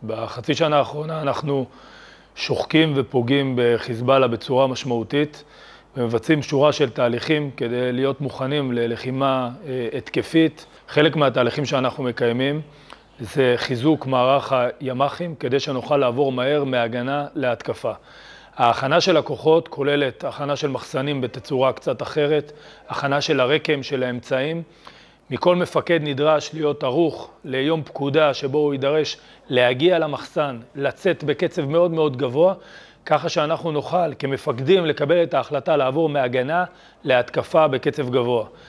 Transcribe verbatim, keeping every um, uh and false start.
בחצי שנה האחרונה אנחנו שוחקים ופוגעים בחיזבאללה בצורה משמעותית, ומבצעים שורה של תהליכים כדי להיות מוכנים ללחימה התקפית. חלק מהתהליכים שאנחנו מקיימים זה חיזוק מערך הימ"חים, כדי שנוכל לעבור מהר מהגנה להתקפה. ההכנה של הכוחות כוללת הכנה של מחסנים בתצורה קצת אחרת, הכנה של הרקם, של האמצעים. מכל מפקד נדרש להיות ערוך ליום פקודה שבו הוא יידרש להגיע למחסן, לצאת בקצב מאוד מאוד גבוה, ככה שאנחנו נוכל כמפקדים לקבל את ההחלטה לעבור מהגנה להתקפה בקצב גבוה.